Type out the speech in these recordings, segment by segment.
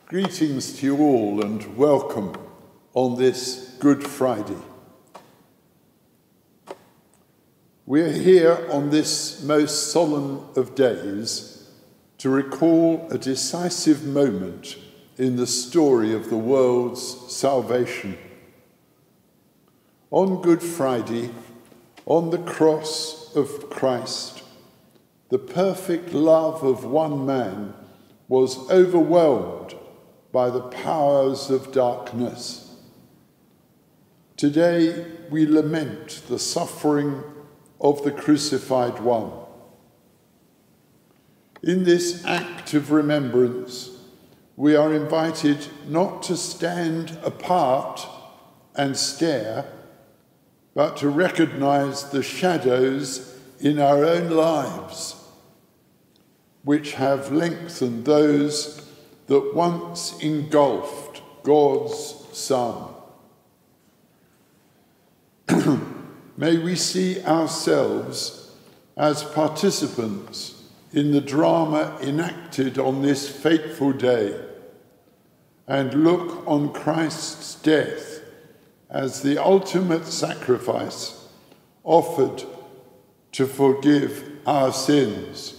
Greetings to you all and welcome on this Good Friday. We're here on this most solemn of days to recall a decisive moment in the story of the world's salvation. On Good Friday, on the cross of Christ, the perfect love of one man was overwhelmed by the powers of darkness. Today we lament the suffering of the crucified one. In this act of remembrance, we are invited not to stand apart and stare, but to recognize the shadows in our own lives, which have lengthened those that once engulfed God's Son. May we see ourselves as participants in the drama enacted on this fateful day and look on Christ's death as the ultimate sacrifice offered to forgive our sins.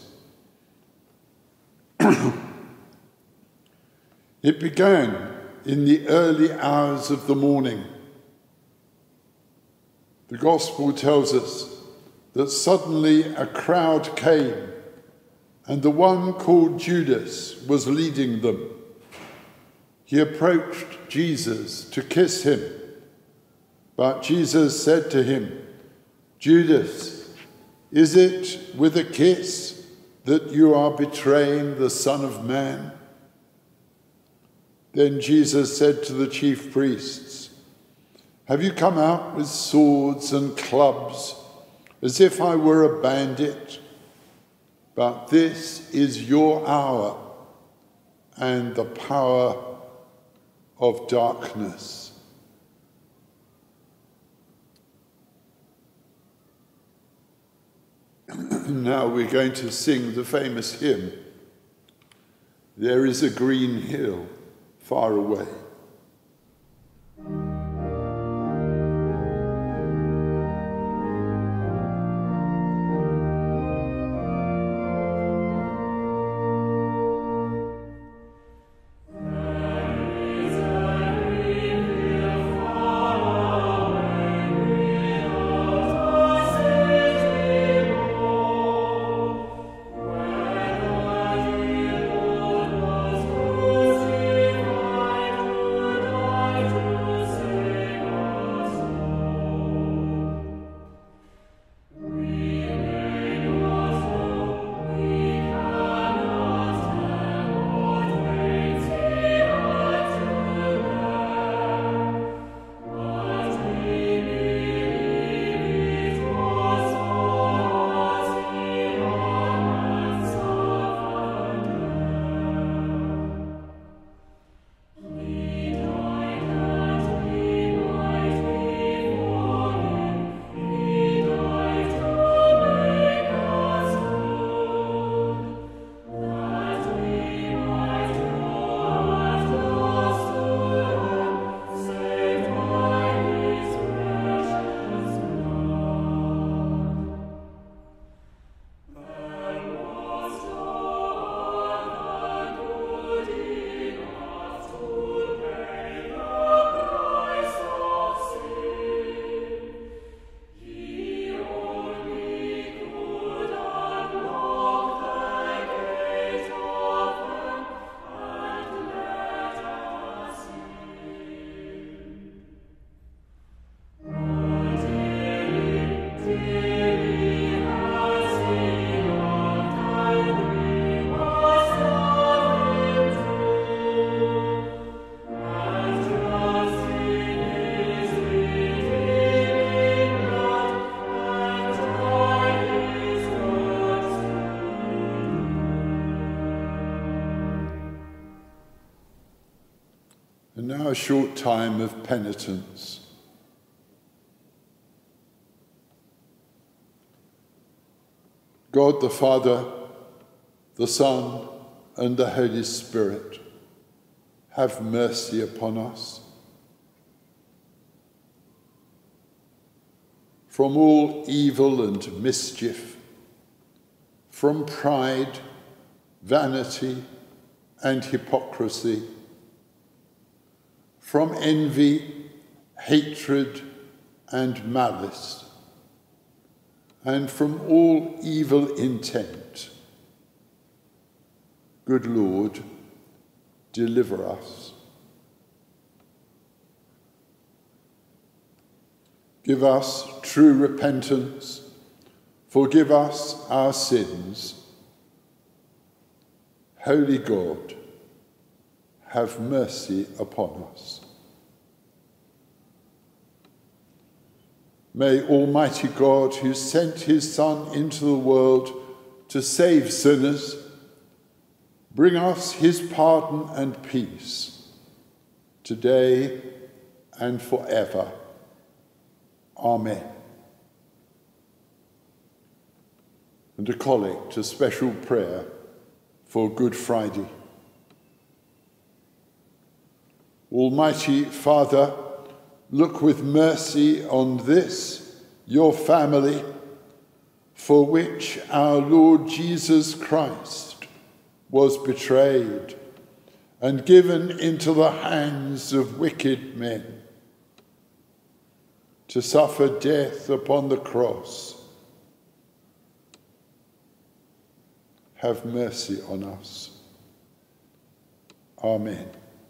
It began in the early hours of the morning. The Gospel tells us that suddenly a crowd came, and the one called Judas was leading them. He approached Jesus to kiss him, but Jesus said to him, "Judas, is it with a kiss that you are betraying the Son of Man?" Then Jesus said to the chief priests, "Have you come out with swords and clubs as if I were a bandit? But this is your hour and the power of darkness." Now we're going to sing the famous hymn, "There is a green hill far away." And now a short time of penitence. God the Father, the Son, and the Holy Spirit, have mercy upon us. From all evil and mischief, from pride, vanity, and hypocrisy, from envy, hatred, and malice, and from all evil intent. Good Lord, deliver us. Give us true repentance, forgive us our sins. Holy God, have mercy upon us. May Almighty God, who sent his Son into the world to save sinners, bring us his pardon and peace, today and forever. Amen. And a collect, a special prayer for Good Friday. Almighty Father, look with mercy on this, your family, for which our Lord Jesus Christ was betrayed and given into the hands of wicked men to suffer death upon the cross. Have mercy on us. Amen.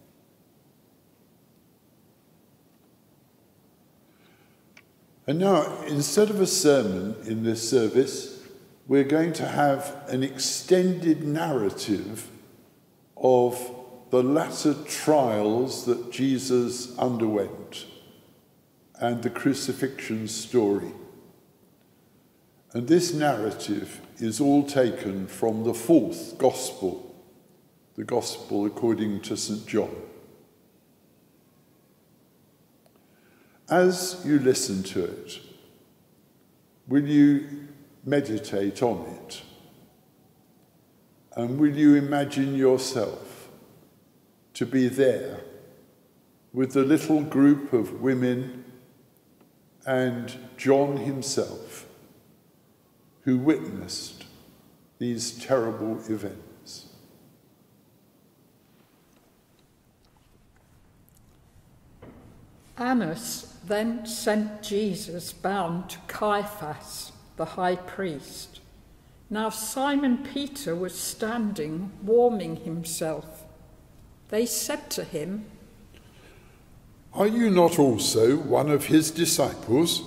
And now, instead of a sermon in this service, we're going to have an extended narrative of the latter trials that Jesus underwent and the crucifixion story. And this narrative is all taken from the fourth Gospel, the Gospel according to St. John. As you listen to it, will you meditate on it? And will you imagine yourself to be there with the little group of women and John himself, who witnessed these terrible events? Annas then sent Jesus bound to Caiaphas, the high priest. Now Simon Peter was standing, warming himself. They said to him, "Are you not also one of his disciples?"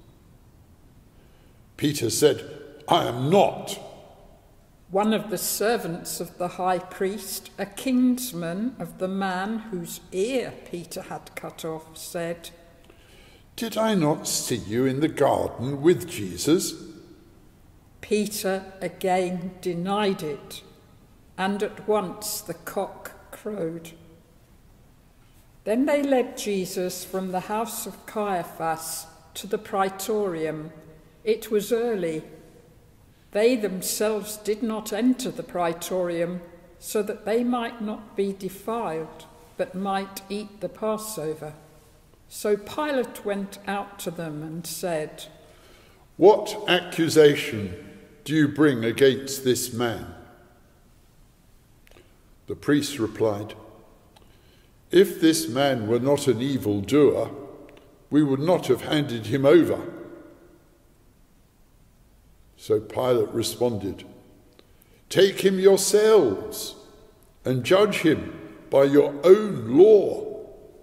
Peter said, "I am not." One of the servants of the high priest, a kinsman of the man whose ear Peter had cut off, said, "Did I not see you in the garden with Jesus?" Peter again denied it, and at once the cock crowed. Then they led Jesus from the house of Caiaphas to the praetorium. It was early. They themselves did not enter the praetorium, so that they might not be defiled, but might eat the Passover. So Pilate went out to them and said, "What accusation do you bring against this man?" The priests replied, "If this man were not an evildoer, we would not have handed him over." So Pilate responded, "Take him yourselves and judge him by your own law."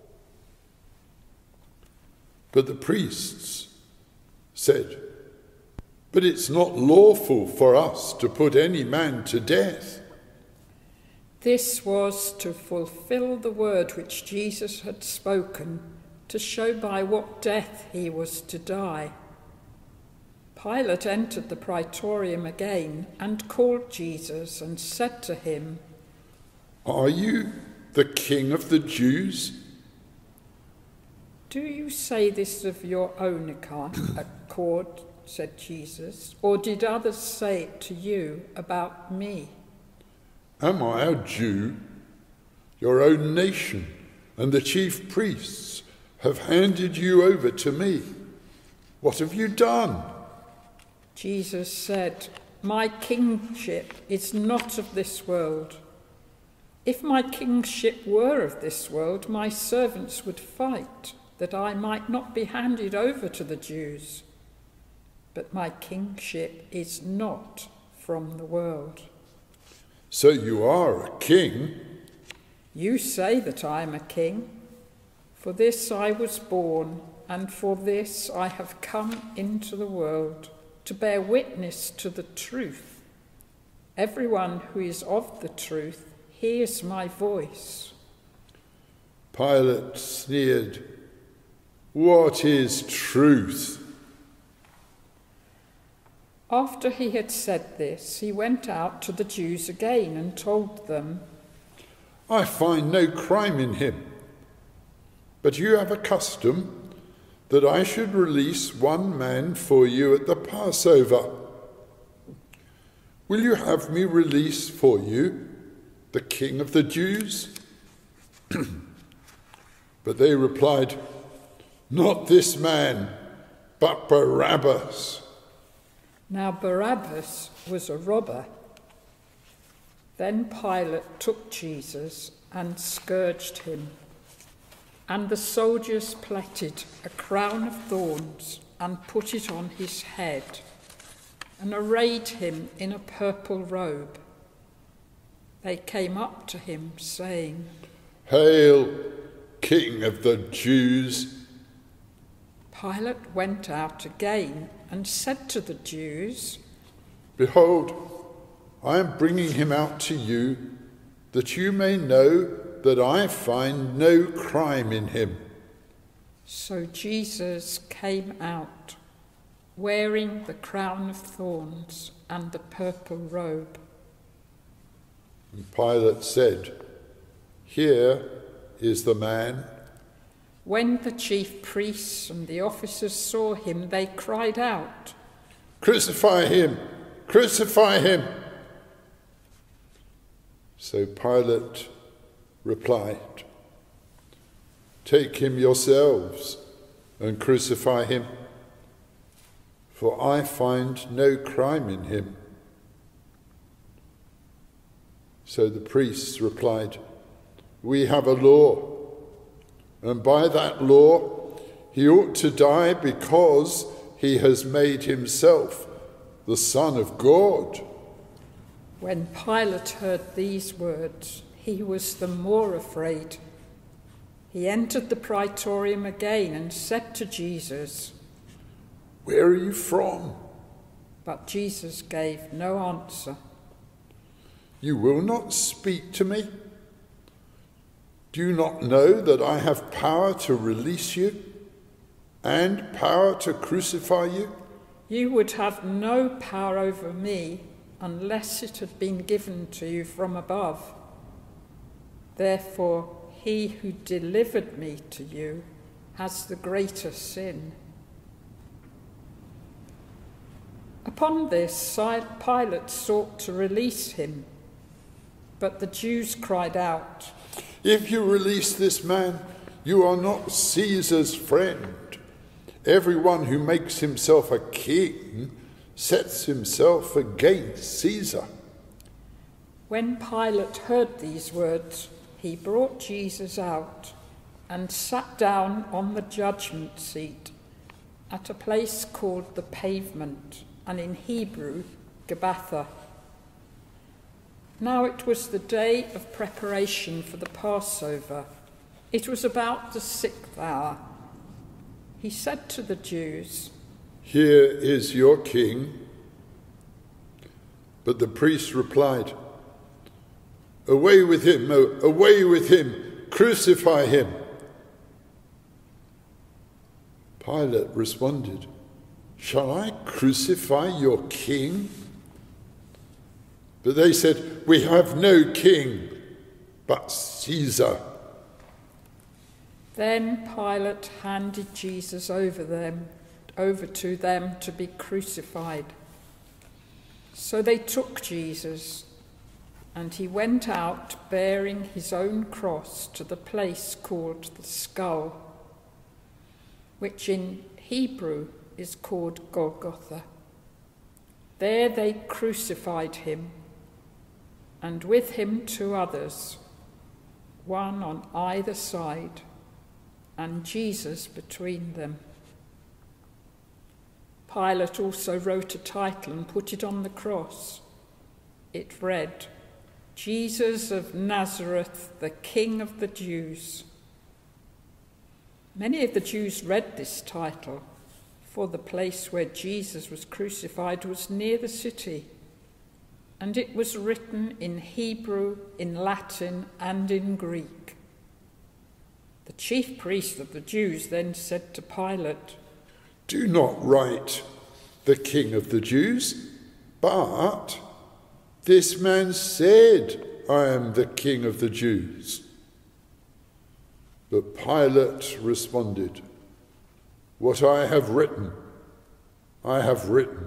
But the priests said, "But it's not lawful for us to put any man to death." This was to fulfill the word which Jesus had spoken, to show by what death he was to die. Pilate entered the praetorium again and called Jesus and said to him, "Are you the king of the Jews?" "Do you say this of your own accord," said Jesus, "or did others say it to you about me?" "Am I a Jew? your own nation and the chief priests have handed you over to me. What have you done?" Jesus said, "My kingship is not of this world. If my kingship were of this world, my servants would fight that I might not be handed over to the Jews. But my kingship is not from the world." "So you are a king?" "You say that I am a king. For this I was born, and for this I have come into the world, to bear witness to the truth. Everyone who is of the truth hears my voice." Pilate sneered, "What is truth?" After he had said this, he went out to the Jews again and told them, "I find no crime in him. But you have a custom that I should release one man for you at the Passover. Will you have me release for you the King of the Jews?" But they replied, "Not this man, but Barabbas." Now Barabbas was a robber. Then Pilate took Jesus and scourged him. And the soldiers plaited a crown of thorns and put it on his head, and arrayed him in a purple robe. They came up to him, saying, "Hail, King of the Jews!" Pilate went out again and said to the Jews, "Behold, I am bringing him out to you, that you may know that I find no crime in him." So Jesus came out, wearing the crown of thorns and the purple robe. And Pilate said, "Here is the man." When the chief priests and the officers saw him, they cried out, "Crucify him! Crucify him!" So Pilate replied, "Take him yourselves and crucify him, for I find no crime in him." So the priests replied, "We have a law, and by that law he ought to die because he has made himself the Son of God." When Pilate heard these words, he was the more afraid. He entered the praetorium again and said to Jesus, "Where are you from?" But Jesus gave no answer. "You will not speak to me? Do you not know that I have power to release you and power to crucify you?" You would have no power over me unless it had been given to you from above. Therefore, he who delivered me to you has the greater sin. Upon this, Pilate sought to release him, but the Jews cried out, "If you release this man, you are not Caesar's friend. Everyone who makes himself a king sets himself against Caesar." When Pilate heard these words, he brought Jesus out and sat down on the judgment seat at a place called the Pavement, and in Hebrew, Gabbatha. Now it was the day of preparation for the Passover. It was about the 6th hour. He said to the Jews, "Here is your king." But the priests replied, "Away with him, away with him, crucify him." Pilate responded, "Shall I crucify your king?" But they said, "We have no king but Caesar." Then Pilate handed Jesus over to them to be crucified. So they took Jesus, And he went out bearing his own cross to the place called the Skull, which in Hebrew is called Golgotha. There they crucified him, and with him 2 others, one on either side, and Jesus between them. Pilate also wrote a title and put it on the cross. It read, "Jesus of Nazareth, the King of the Jews." Many of the Jews read this title, for the place where Jesus was crucified was near the city, and it was written in Hebrew, in Latin, and in Greek. The chief priest of the Jews then said to Pilate, "Do not write the King of the Jews, but this man said, 'I am the King of the Jews.'" But Pilate responded, "What I have written, I have written."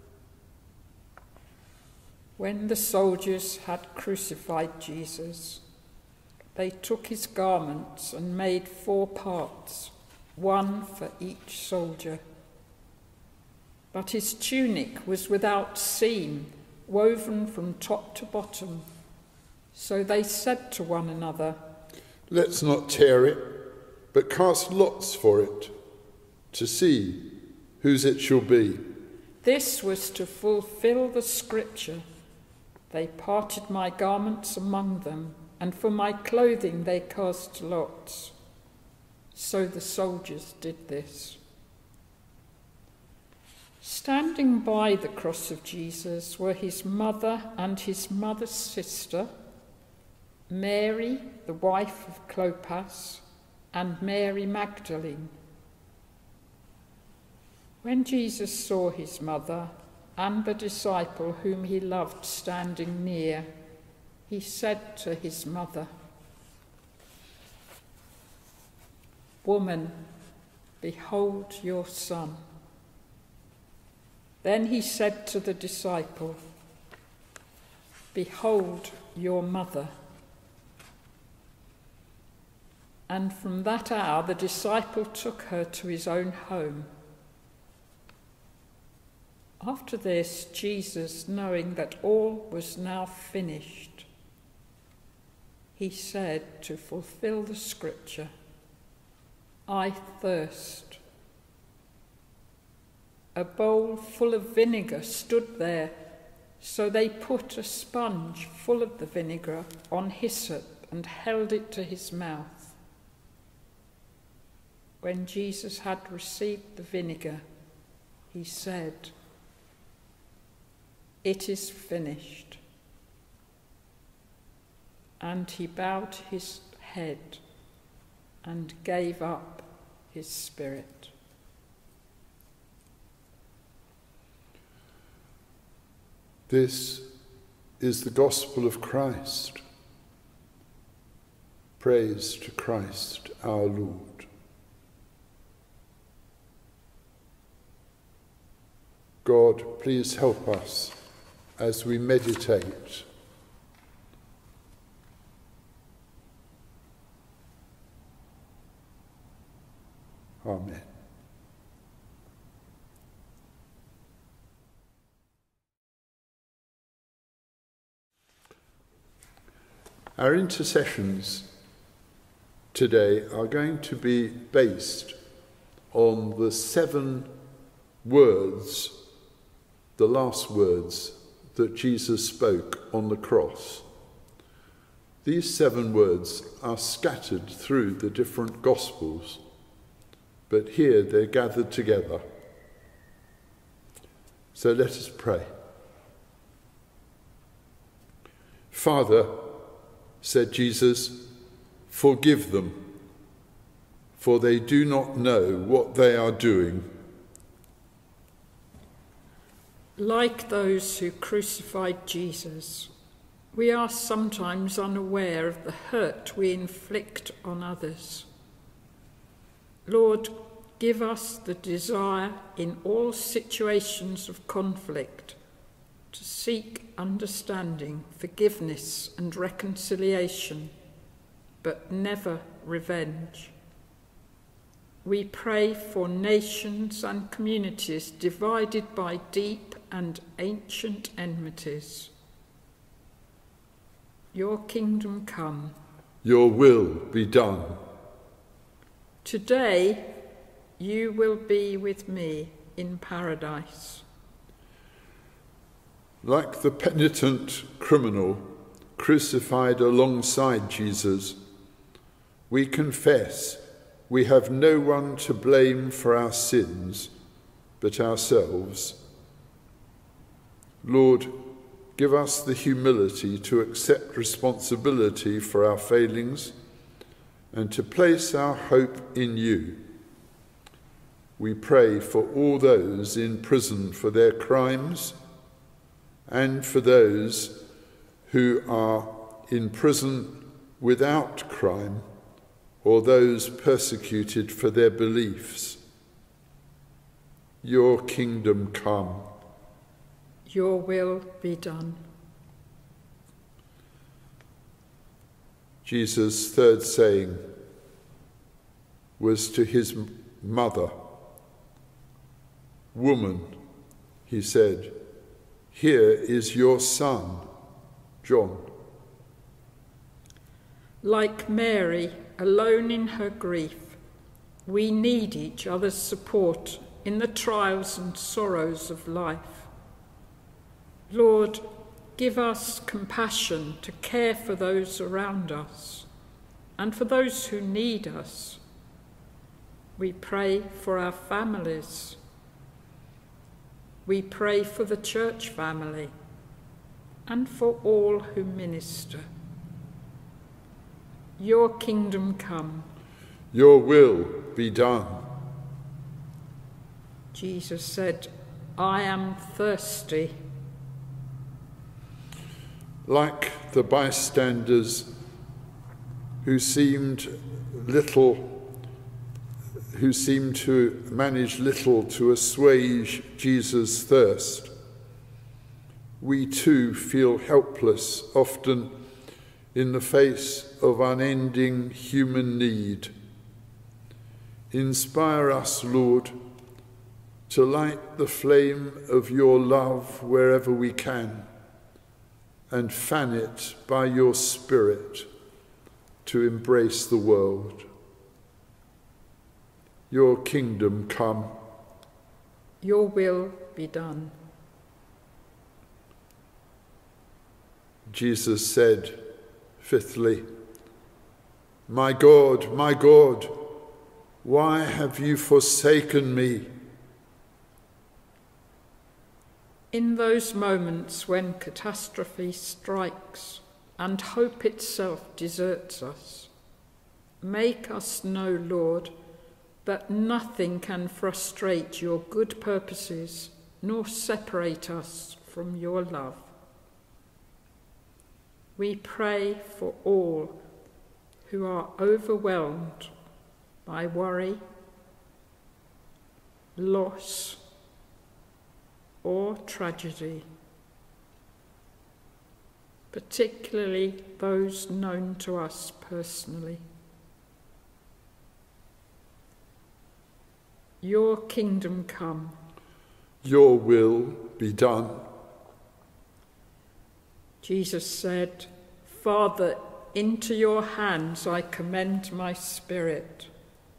When the soldiers had crucified Jesus, they took his garments and made 4 parts, one for each soldier. But his tunic was without seam, woven from top to bottom. So they said to one another, "Let's not tear it, but cast lots for it, to see whose it shall be." This was to fulfill the scripture, "They parted my garments among them, and for my clothing they cast lots." So the soldiers did this. Standing by the cross of Jesus were his mother and his mother's sister, Mary, the wife of Clopas, and Mary Magdalene. When Jesus saw his mother and the disciple whom he loved standing near, he said to his mother, "Woman, behold your son." Then he said to the disciple, "Behold your mother." And from that hour the disciple took her to his own home. After this, Jesus, knowing that all was now finished, he said, to fulfill the scripture, "I thirst." A bowl full of vinegar stood there, so they put a sponge full of the vinegar on hyssop and held it to his mouth. When Jesus had received the vinegar, he said, "It is finished." And he bowed his head and gave up his spirit. This is the gospel of Christ. Praise to Christ our Lord. God, please help us as we meditate. Amen. Our intercessions today are going to be based on the 7 words, the last words that Jesus spoke on the cross. These 7 words are scattered through the different Gospels, but here they're gathered together. So let us pray. Father, said Jesus, forgive them, for they do not know what they are doing. Like those who crucified Jesus, we are sometimes unaware of the hurt we inflict on others. Lord, give us the desire in all situations of conflict to seek understanding, forgiveness and reconciliation, but never revenge. We pray for nations and communities divided by deep and ancient enmities. Your kingdom come. Your will be done. Today you will be with me in paradise. Like the penitent criminal crucified alongside Jesus, we confess we have no one to blame for our sins but ourselves. Lord, give us the humility to accept responsibility for our failings and to place our hope in you. We pray for all those in prison for their crimes and for those who are in prison without crime or those persecuted for their beliefs. Your kingdom come. Your will be done. Jesus' third saying was to his mother. Woman, he said, here is your son, John. Like Mary, alone in her grief, we need each other's support in the trials and sorrows of life. Lord, give us compassion to care for those around us and for those who need us. We pray for our families. We pray for the church family and for all who minister. Your kingdom come. Your will be done. Jesus said, I am thirsty. Like the bystanders who seemed to manage little to assuage Jesus' thirst, we too feel helpless, often in the face of unending human need. Inspire us, Lord, to light the flame of your love wherever we can, and fan it by your Spirit to embrace the world. Your kingdom come. Your will be done. Jesus said, fifthly, my God, why have you forsaken me? In those moments when catastrophe strikes and hope itself deserts us, make us know, Lord, that nothing can frustrate your good purposes nor separate us from your love. We pray for all who are overwhelmed by worry, loss, or tragedy, particularly those known to us personally. Your kingdom come. Your will be done. Jesus said, Father, into your hands I commend my spirit.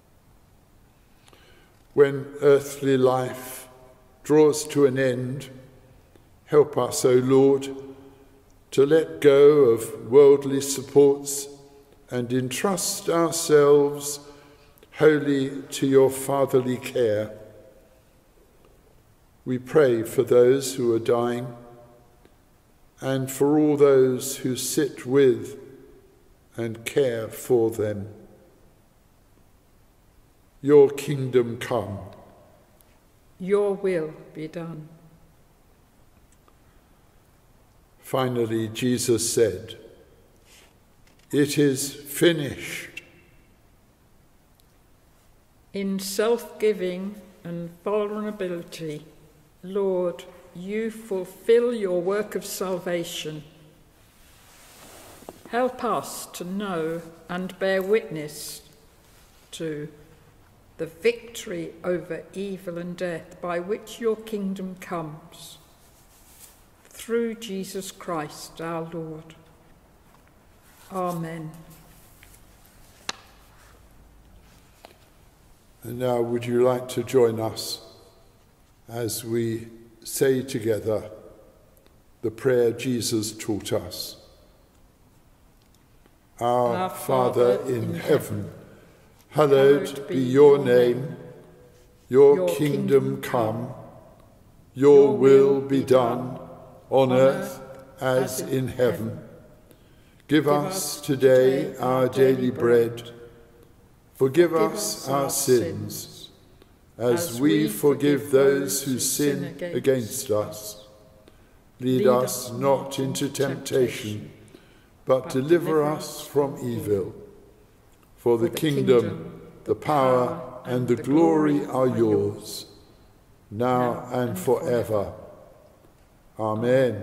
When earthly life draws to an end, help us, O Lord, to let go of worldly supports and entrust ourselves wholly to your fatherly care. We pray for those who are dying and for all those who sit with and care for them. Your kingdom come. Your will be done. Finally, Jesus said, it is finished. In self-giving and vulnerability, Lord, you fulfill your work of salvation. Help us to know and bear witness to the victory over evil and death by which your kingdom comes, through Jesus Christ our Lord. Amen. And now would you like to join us as we say together the prayer Jesus taught us? Our Father in heaven, hallowed be your name. Your kingdom come, your will be done, on earth as in heaven. Give us today our daily bread. Forgive us our sins, as we forgive those who sin against us. Lead us not into temptation, but deliver us from evil. For the kingdom, the power, and the glory are yours, now and forever. Amen.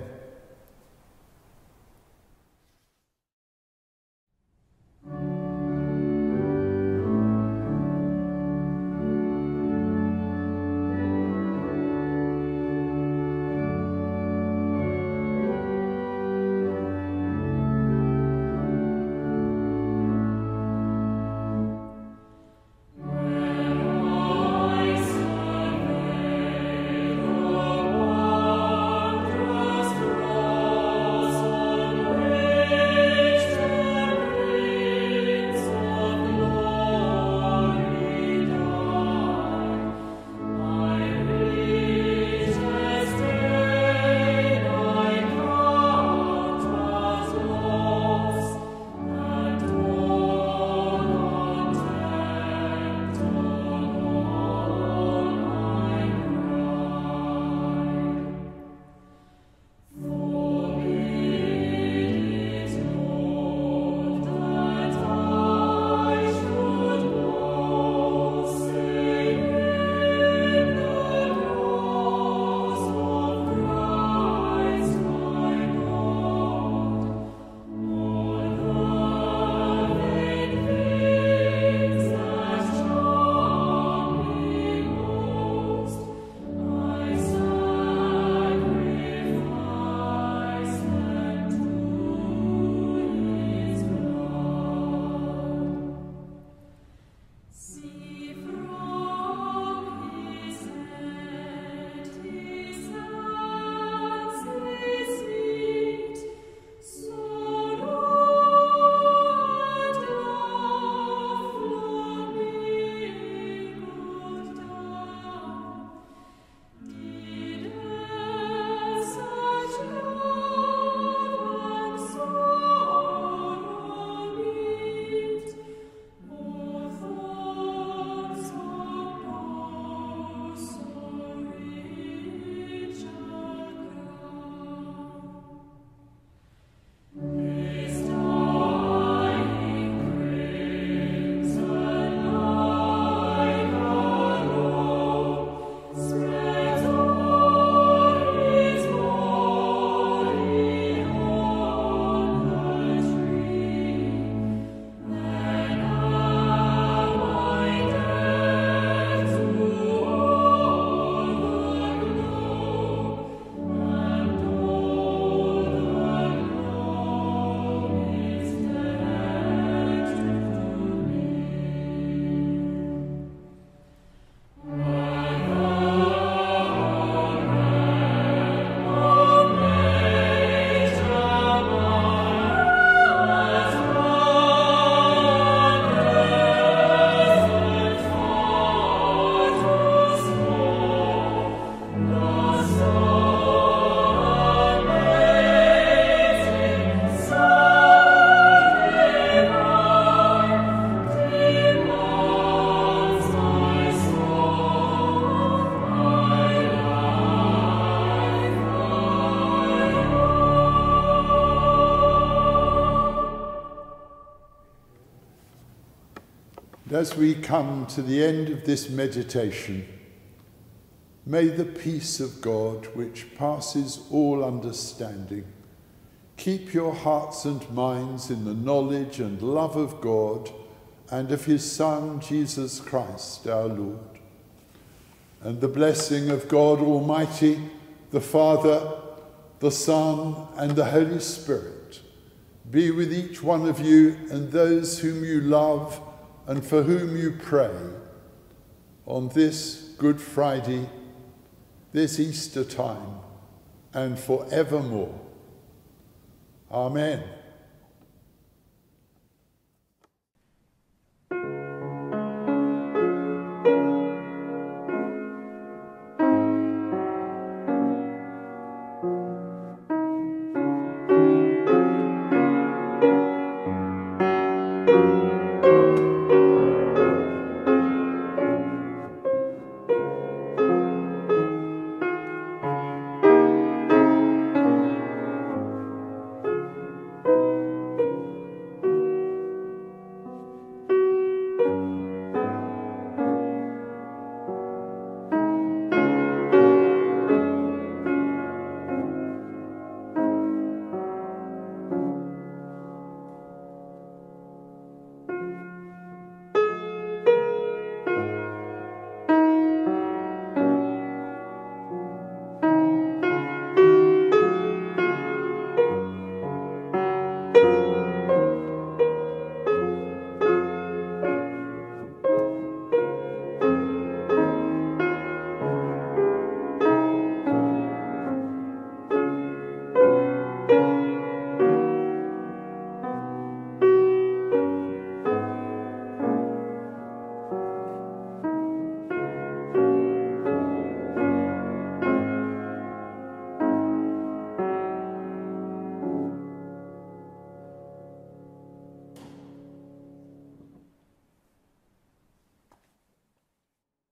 As we come to the end of this meditation, May the peace of God, which passes all understanding, keep your hearts and minds in the knowledge and love of God and of his Son, Jesus Christ, our Lord. And the blessing of God Almighty, the Father, the Son, and the Holy Spirit be with each one of you and those whom you love and for whom you pray on this Good Friday, this Easter time, and forevermore. Amen.